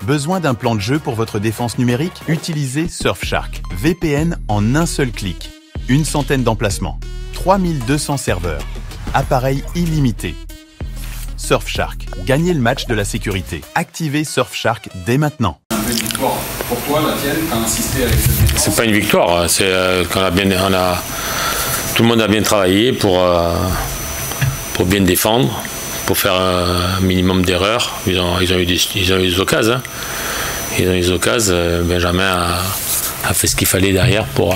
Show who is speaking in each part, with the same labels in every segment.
Speaker 1: Besoin d'un plan de jeu pour votre défense numérique? Utilisez Surfshark. VPN en un seul clic. Une centaine d'emplacements. 3200 serveurs. Appareil illimité. Surfshark. Gagnez le match de la sécurité. Activez Surfshark dès maintenant.
Speaker 2: Une victoire pour toi, la tienne, t'as insisté avec cette défense.
Speaker 3: C'est pas une victoire, c'est qu'on a bien, tout le monde a bien travaillé pour bien défendre, pour faire un minimum d'erreurs. Ils ont eu des occasions. Hein. Ils ont eu des occasions. Benjamin a fait ce qu'il fallait derrière pour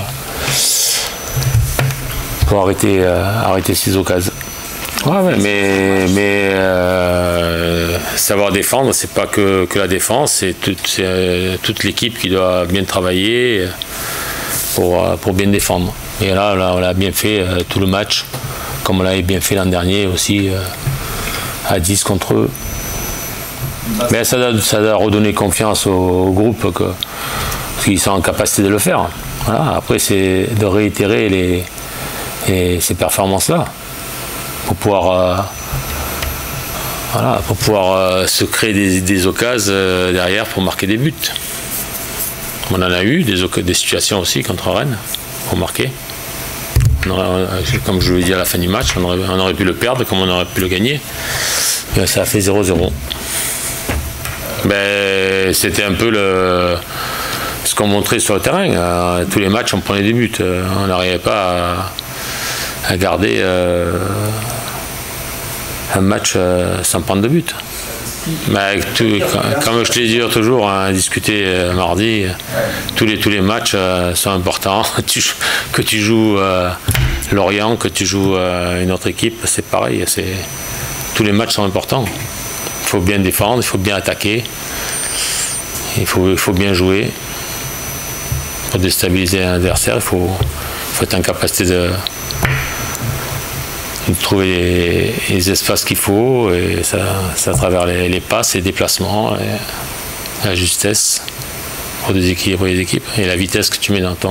Speaker 3: arrêter ces occasions. Ouais, mais savoir défendre, c'est pas que la défense, c'est toute l'équipe qui doit bien travailler pour bien défendre. Et là, on a bien fait tout le match, comme on l'avait bien fait l'an dernier aussi, à 10 contre eux. Mais ça doit redonner confiance au groupe qu'ils sont en capacité de le faire. Voilà. Après, c'est de réitérer ces performances-là. Pour pouvoir se créer des occasions derrière pour marquer des buts. On en a eu des situations aussi contre Rennes pour marquer. Comme je vous l'ai dit à la fin du match, on aurait pu le perdre comme on aurait pu le gagner. Et ça a fait 0-0. C'était un peu ce qu'on montrait sur le terrain. Tous les matchs, on prenait des buts. On n'arrivait pas à garder un match sans prendre de but. Mais comme je te dis toujours, à discuter mardi, tous les matchs sont importants. Que tu joues Lorient, que tu joues une autre équipe, c'est pareil. Tous les matchs sont importants. Il faut bien défendre, il faut bien attaquer, il faut bien jouer. Pour déstabiliser un adversaire, il faut être en capacité de trouver les espaces qu'il faut, et ça à travers les passes, les déplacements, et la justesse pour déséquilibrer les équipes, et la vitesse que tu mets dans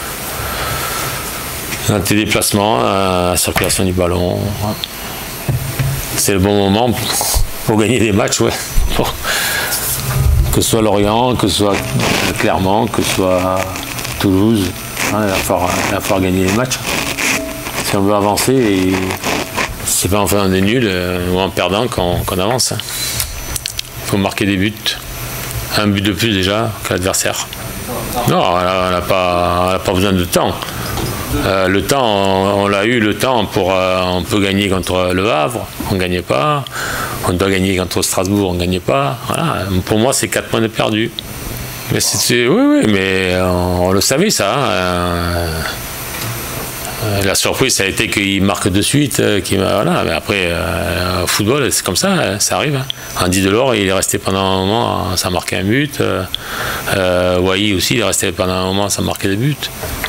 Speaker 3: tes déplacements, la circulation du ballon. C'est le bon moment pour gagner des matchs, ouais. Que ce soit Lorient, que ce soit Clermont, que ce soit Toulouse, il va falloir gagner les matchs. Si on veut avancer, c'est pas en faisant des nuls ou en perdant qu'on avance. Il faut marquer des buts. Un but de plus déjà que l'adversaire. Non, on n'a pas besoin de temps. Le temps, on l'a eu le temps on peut gagner contre Le Havre, on ne gagnait pas. On doit gagner contre Strasbourg, on ne gagnait pas. Voilà. Pour moi, c'est 4 points de perdu. Mais oui, mais on le savait ça. La surprise, ça a été qu'il marque de suite. Voilà. Mais après, au football, c'est comme ça, ça arrive. Andy Delors, il est resté pendant un moment, ça marquait un but. Wai aussi, il est resté pendant un moment, ça marquait des buts.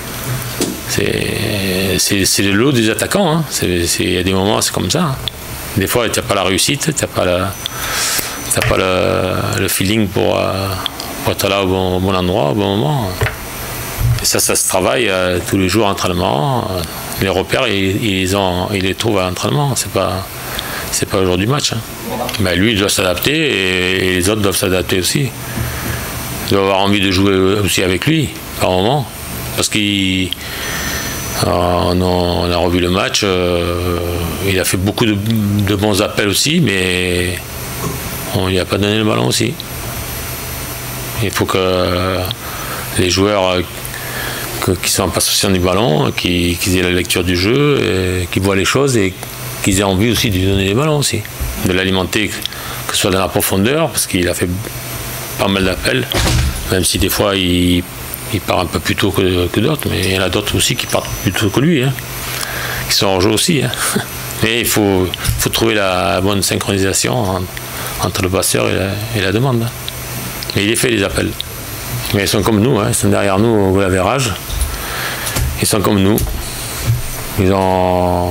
Speaker 3: C'est le lot des attaquants. Hein. Il y a des moments, c'est comme ça. Hein. Des fois, tu n'as pas la réussite, tu n'as pas le feeling pour être là au bon endroit, au bon moment. Et ça se travaille tous les jours à l'entraînement. Les repères, ils les trouvent à l'entraînement. C'est pas le jour du match. Hein. Mais lui, il doit s'adapter et les autres doivent s'adapter aussi. Ils doivent avoir envie de jouer aussi avec lui, par moment. Parce qu'on a revu le match. Il a fait beaucoup de bons appels aussi, mais on lui a pas donné le ballon aussi. Il faut que les joueurs qui sont en possession du ballon, qu'ils aient la lecture du jeu, qu'ils voient les choses et qu'ils aient envie aussi de lui donner les ballons aussi. De l'alimenter, que ce soit dans la profondeur, parce qu'il a fait pas mal d'appels, même si des fois il part un peu plus tôt que d'autres, mais il y en a d'autres aussi qui partent plus tôt que lui, hein, qui sont en jeu aussi. Hein. Mais il faut trouver la bonne synchronisation entre le passeur et la demande. Hein. Mais il est fait les appels. Mais ils sont comme nous, hein, ils sont derrière nous au goal average. Ils sont comme nous. Ils ont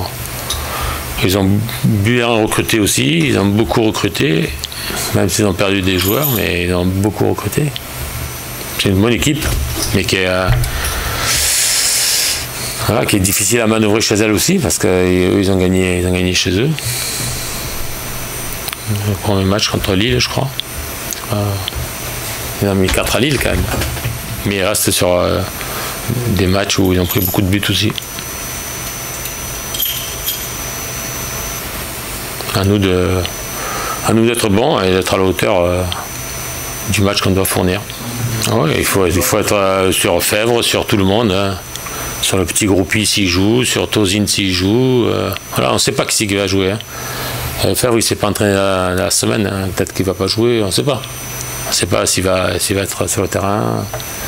Speaker 3: bien recruté aussi, ils ont beaucoup recruté, même s'ils ont perdu des joueurs, mais ils ont beaucoup recruté. C'est une bonne équipe, mais qui est difficile à manœuvrer chez elle aussi, parce qu'eux, ils ont gagné chez eux. Le premier match contre Lille, je crois. Il en a mis 4 à Lille quand même. Mais il reste sur des matchs où ils ont pris beaucoup de buts aussi. À nous d'être bons et d'être à la hauteur du match qu'on doit fournir. Ouais, il faut être sur Fèvre, sur tout le monde. Hein. Sur le petit groupie s'il joue, sur Tozin s'il joue. Voilà, on ne sait pas qui va jouer. Hein. Fèvre, il ne s'est pas entraîné la semaine. Hein. Peut-être qu'il ne va pas jouer, on ne sait pas. On ne sait pas s'il va être sur le terrain.